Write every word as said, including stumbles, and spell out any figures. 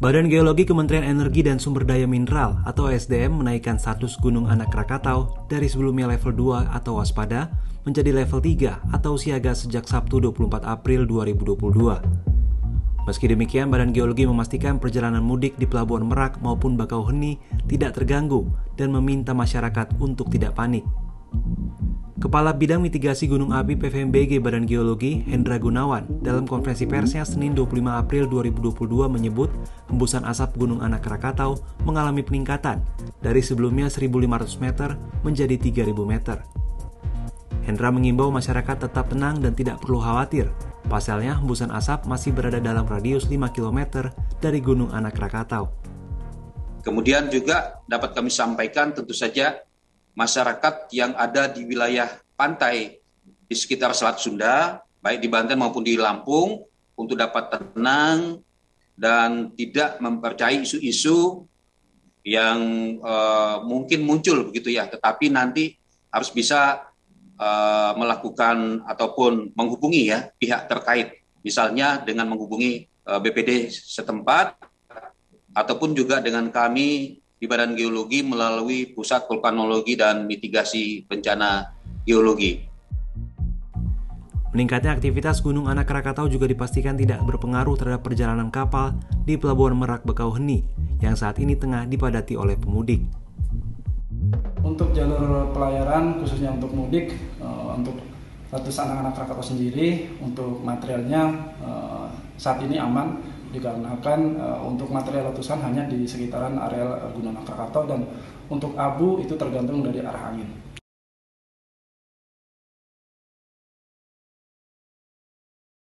Badan Geologi Kementerian Energi dan Sumber Daya Mineral atau S D M menaikkan status Gunung Anak Krakatau dari sebelumnya level dua atau waspada menjadi level tiga atau siaga sejak Sabtu dua puluh empat April dua ribu dua puluh dua. Meski demikian, Badan Geologi memastikan perjalanan mudik di Pelabuhan Merak maupun Bakauheni tidak terganggu dan meminta masyarakat untuk tidak panik. Kepala Bidang Mitigasi Gunung Api P V M B G Badan Geologi, Hendra Gunawan, dalam konferensi persnya Senin dua puluh lima April dua ribu dua puluh dua menyebut hembusan asap Gunung Anak Krakatau mengalami peningkatan dari sebelumnya seribu lima ratus meter menjadi tiga ribu meter. Hendra mengimbau masyarakat tetap tenang dan tidak perlu khawatir. Pasalnya, hembusan asap masih berada dalam radius lima kilometer dari Gunung Anak Krakatau. Kemudian juga dapat kami sampaikan tentu saja masyarakat yang ada di wilayah pantai di sekitar Selat Sunda, baik di Banten maupun di Lampung, untuk dapat tenang dan tidak mempercayai isu-isu yang uh, mungkin muncul begitu ya, tetapi nanti harus bisa uh, melakukan ataupun menghubungi ya pihak terkait, misalnya dengan menghubungi uh, B P D setempat ataupun juga dengan kami di Badan Geologi melalui Pusat Vulkanologi dan Mitigasi Bencana Geologi. Meningkatnya aktivitas Gunung Anak Krakatau juga dipastikan tidak berpengaruh terhadap perjalanan kapal di Pelabuhan Merak Bakauheni yang saat ini tengah dipadati oleh pemudik. Untuk jalur pelayaran khususnya untuk mudik, untuk status anak-anak Krakatau sendiri, untuk materialnya saat ini aman. Dikarenakan uh, untuk material letusan hanya di sekitaran areal uh, Gunung Anak Krakatau, dan untuk abu itu tergantung dari arah angin.